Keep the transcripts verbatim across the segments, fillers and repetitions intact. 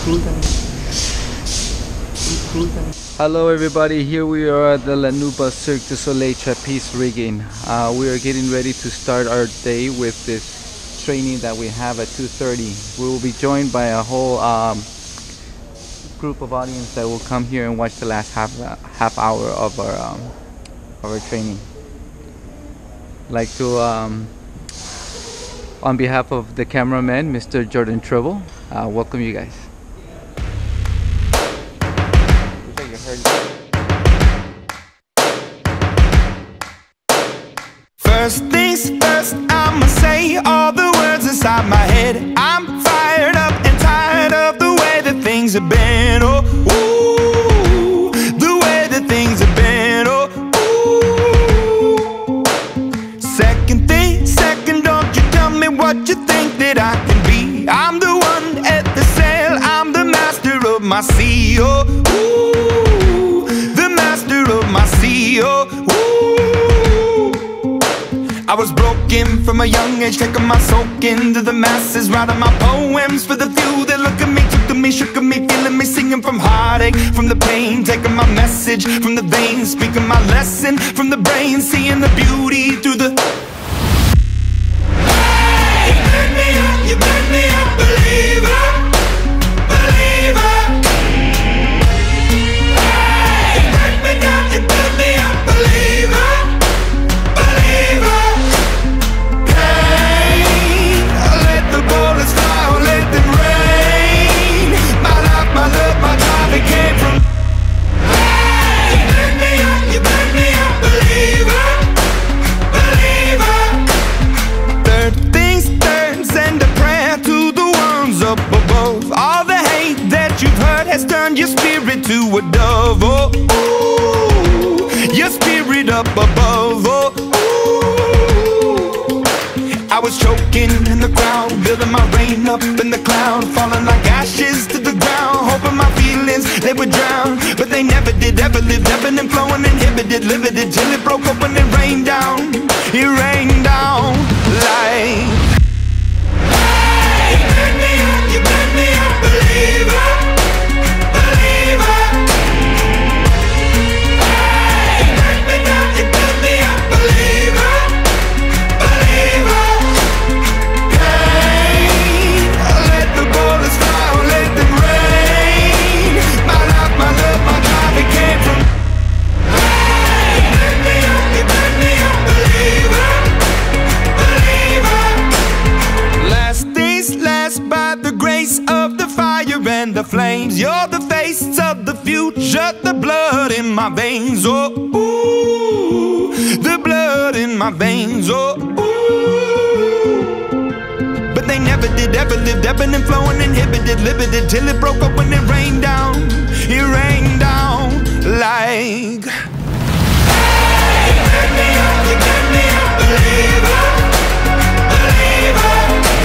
Hello everybody, here we are at the Nouba Cirque du Soleil Trapeze rigging. Uh, we are getting ready to start our day with this training that we have at two thirty. We will be joined by a whole um, group of audience that will come here and watch the last half uh, half hour of our um, of our training. I'd like to, um, on behalf of the cameraman, Mister Jordan Trouble, uh, welcome you guys. First things first, I'ma say all the words inside my head. I'm fired up and tired of the way that things have been. Oh, ooh, the way that things have been. Oh, ooh. Second thing, second, don't you tell me what you think that I can be. I'm the one at the sail, I'm the master of my sea. Oh, ooh, the master of my sea. Oh, ooh. I was broken from a young age, taking my soak into the masses, writing my poems for the few that look at me, took to me, shook at me, feeling me, singing from heartache, from the pain, taking my message from the veins, speaking my lesson from the brain, seeing the beauty through the... Hey, you burn me up, you burn me up, believer, believer. Hey, you burn me down, you burn me up, believer, believer. Has turned your spirit to a dove. Oh, ooh, your spirit up above. Oh, ooh. I was choking in the crowd, building my rain up in the cloud, falling like ashes to the ground, hoping my feelings they would drown, but they never did. Ever lived, ebbing and flowing, inhibited, limited, till it broke open and rained down. It rained down like. Hey, you burn me up, you burn me up, believer. And the flames, you're the face of the future, the blood in my veins. Oh, ooh, the blood in my veins. Oh, ooh. But they never did, ever lived, ebbing and flowing, inhibited, limited, till it broke up when it rained down. It rained down like. Hey, you burn me up, you burn me up, believer, believer.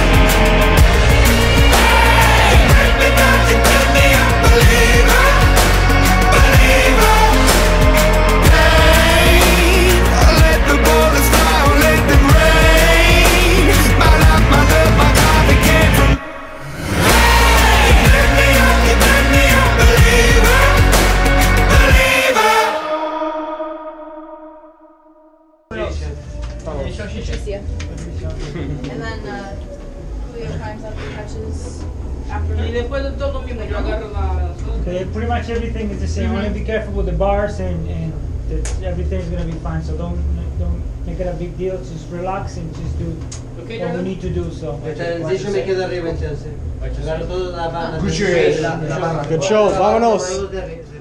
And then uh, Julio climbs up and touches after her. Okay, pretty much everything is the same. Mm-hmm. Only be careful with the bars, and, and the, everything's gonna be fine. So don't don't make it a big deal. Just relax and just do okay, what we need to do. So. Good show, vámonos.